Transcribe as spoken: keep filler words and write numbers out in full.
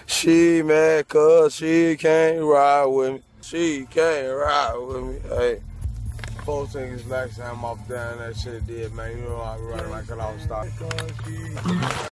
She mad cause she can't ride with me. She can't ride with me. Hey. Folks think it's like I'm off down that shit did, man. You know I be running like an off stop.